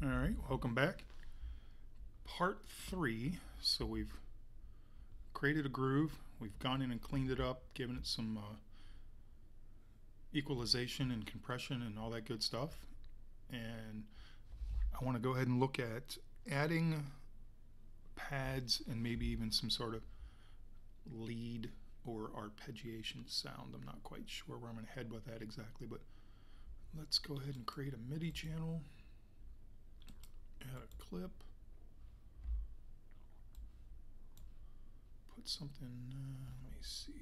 Alright, welcome back. Part 3. So we've created a groove, we've gone in and cleaned it up, given it some equalization and compression and all that good stuff. And I want to go ahead and look at adding pads and maybe even some sort of lead or arpeggiation sound. I'm not quite sure where I'm going to head with that exactly, but let's go ahead and create a MIDI channel. Add a clip, put something, let me see.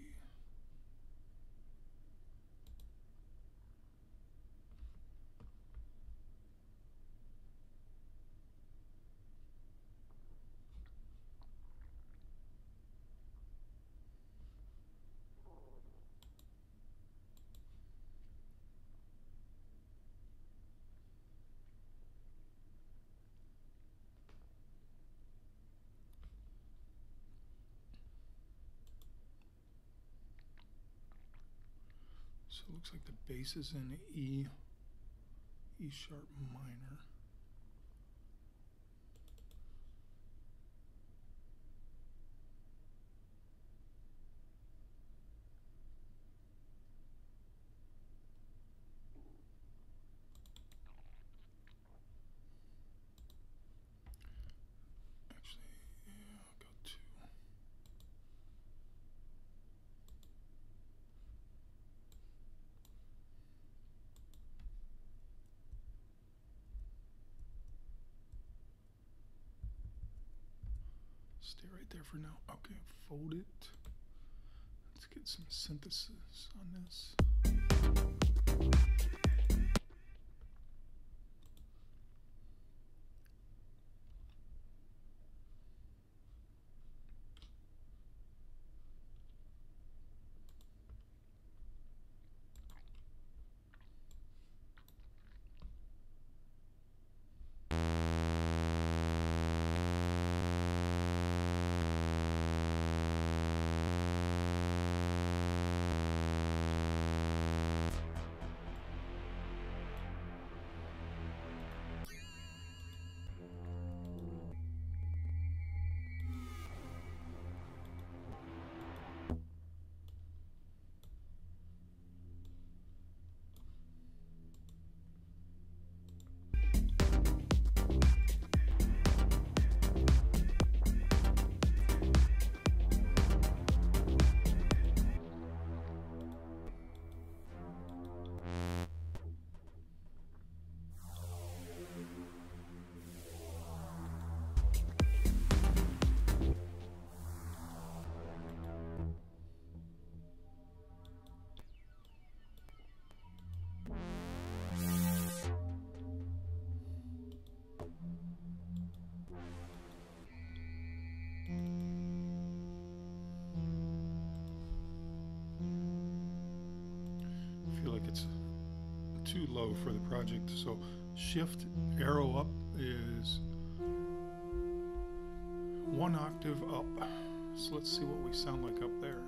So it looks like the bass is in E sharp minor. Actually, yeah, I'll go to. Stay right there for now. Okay, fold it. Let's get some synthesis on this. I feel like it's too low for the project, so shift arrow up is 1 octave up. So let's see what we sound like up there.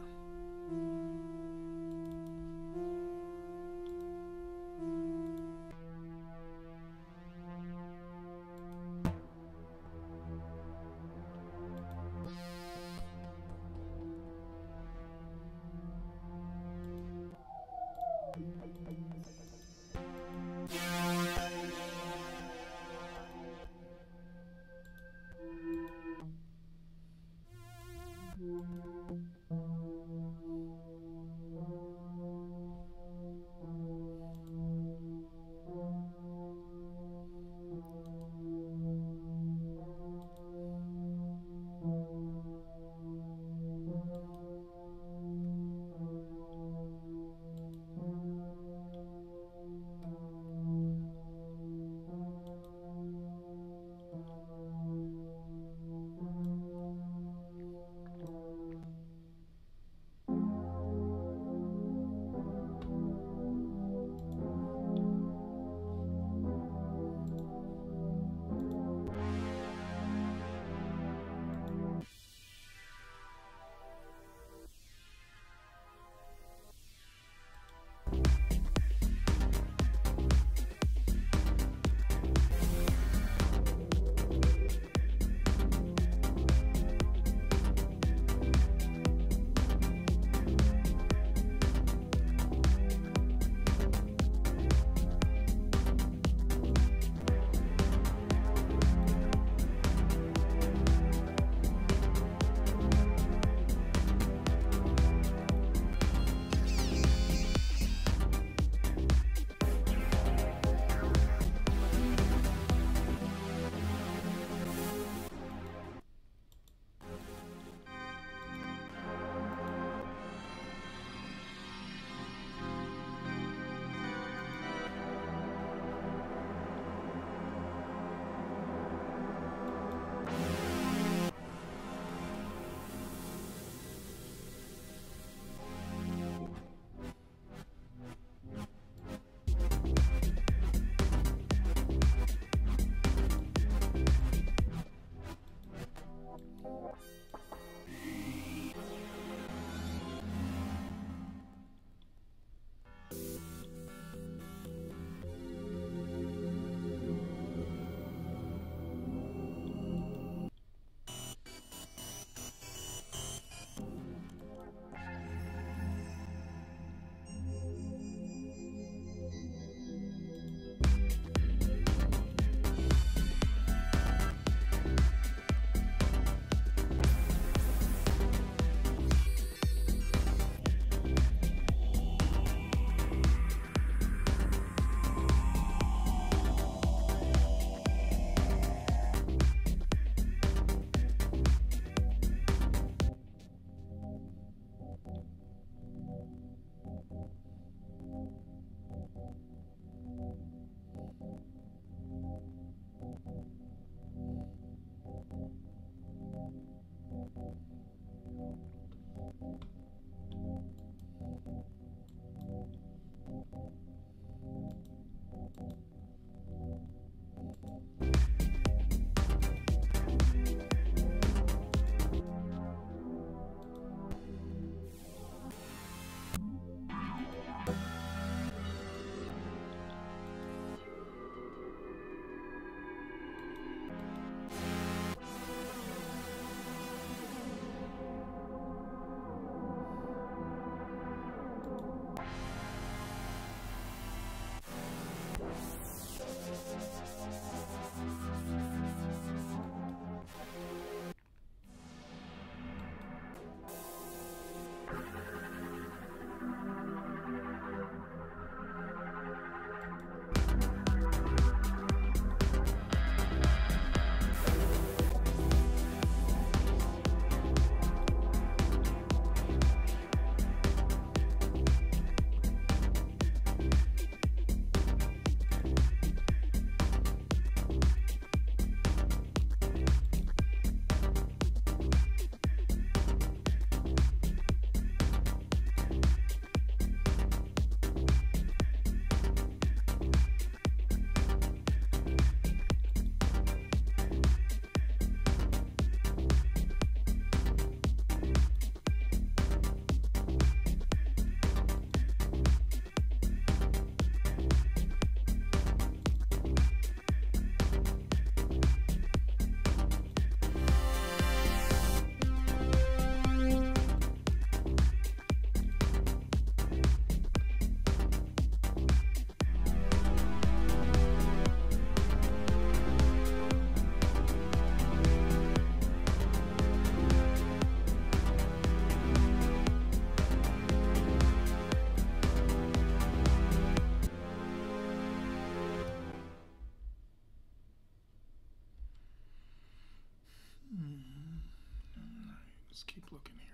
Let's keep looking here.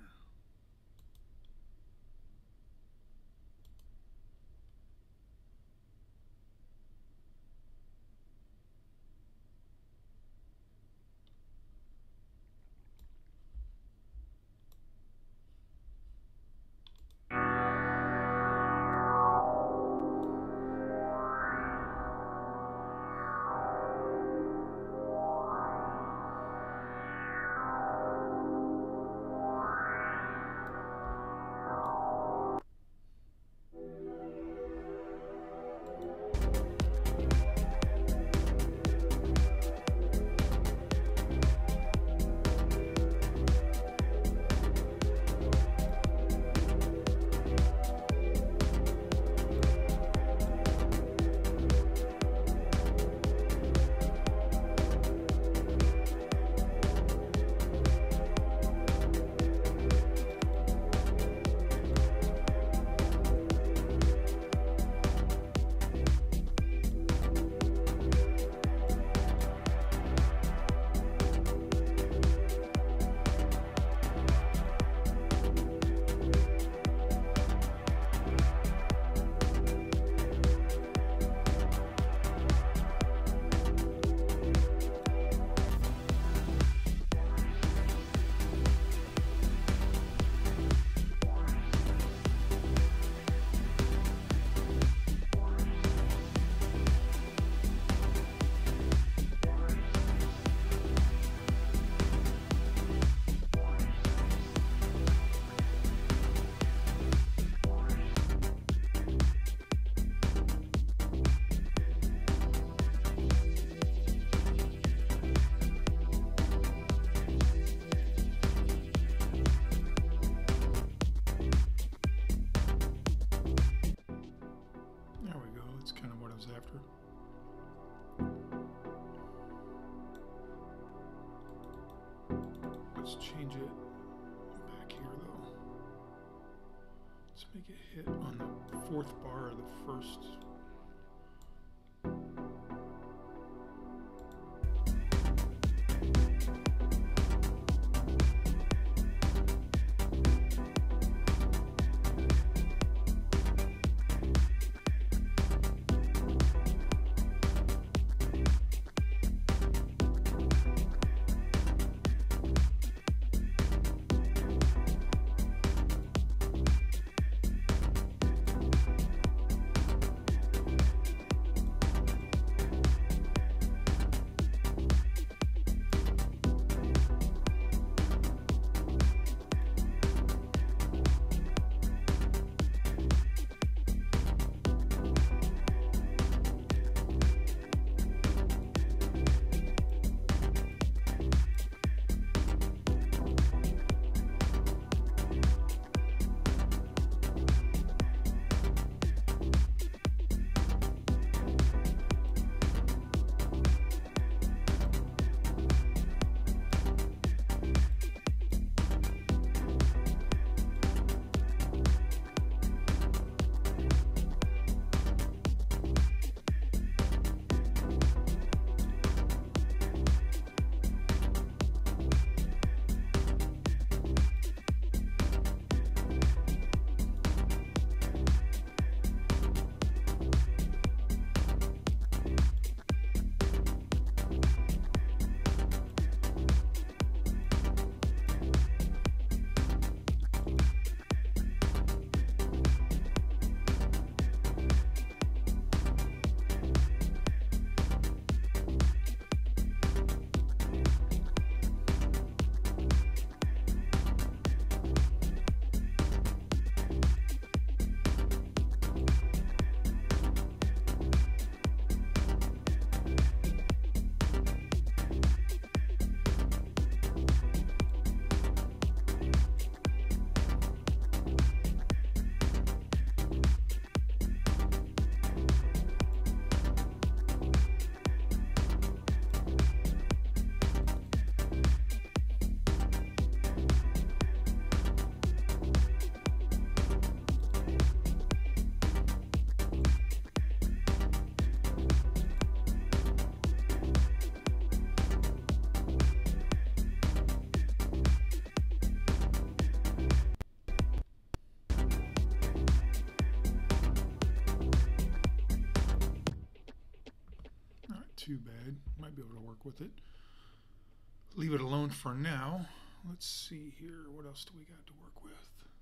After. Let's change it back here though. Let's make it hit on the fourth bar of the first. too bad. Might be able to work with it. Leave it alone for now. Let's see here. What else do we got to work with?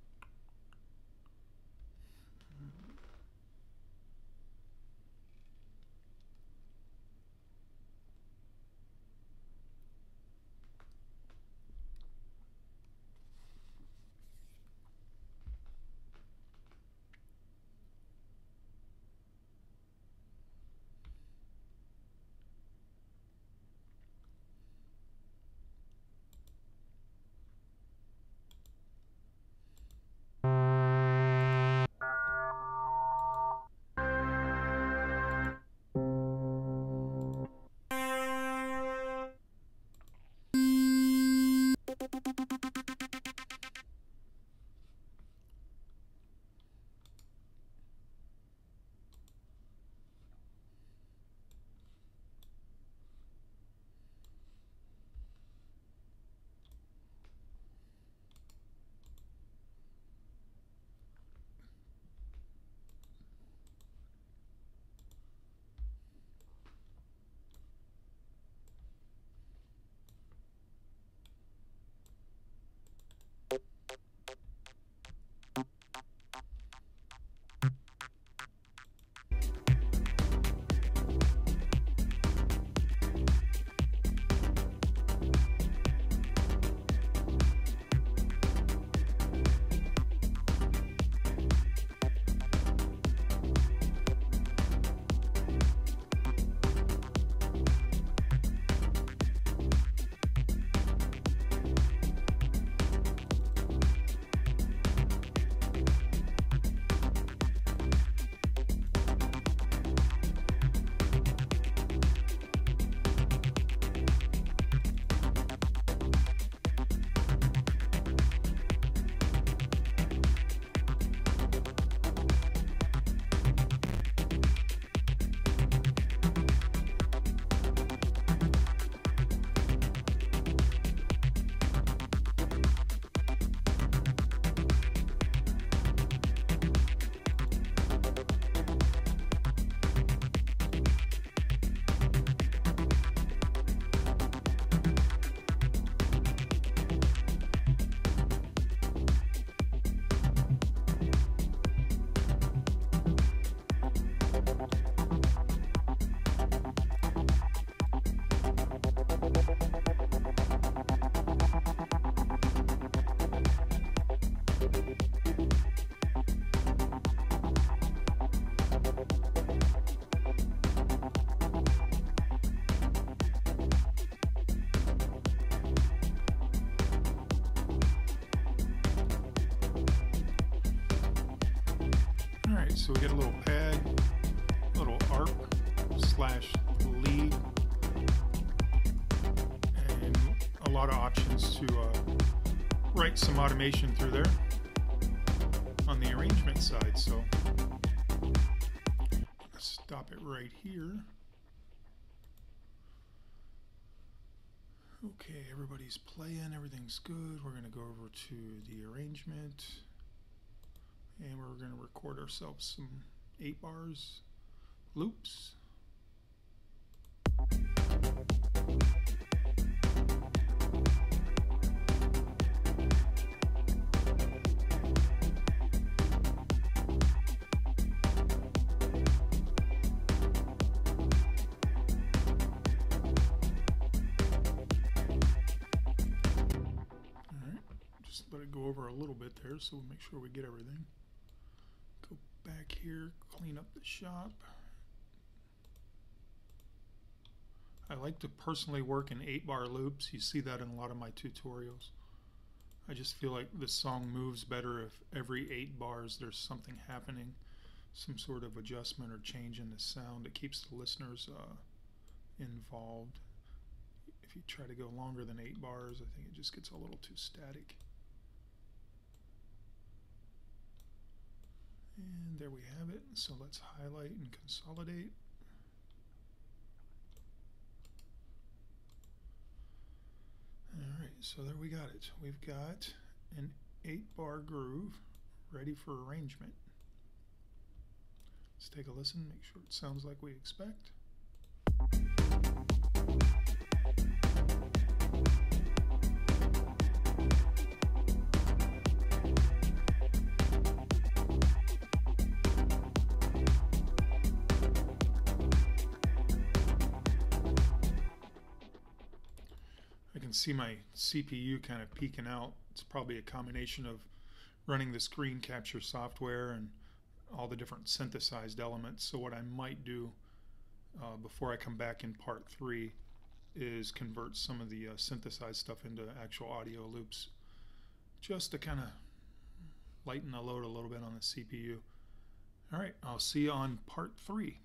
So we get a little pad, a little arc slash lead, and a lot of options to write some automation through there on the arrangement side. So let's stop it right here. Okay, everybody's playing, everything's good. We're going to go over to the arrangement. And we're going to record ourselves some 8 bars loops. Alright, just let it go over a little bit there so we'll make sure we get everything. Go back here, clean up the shop. I like to personally work in 8-bar loops. You see that in a lot of my tutorials. I just feel like this song moves better if every 8 bars there's something happening, some sort of adjustment or change in the sound. It keeps the listeners involved. If you try to go longer than 8 bars, I think it just gets a little too static. And there we have it. So let's highlight and consolidate. Alright, so there we got it. We've got an 8-bar groove ready for arrangement. Let's take a listen, make sure it sounds like we expect. I can see my CPU kind of peeking out. It's probably a combination of running the screen capture software and all the different synthesized elements. So what I might do before I come back in part 3 is convert some of the synthesized stuff into actual audio loops, just to kind of lighten the load a little bit on the CPU. Alright, I'll see you on part 3.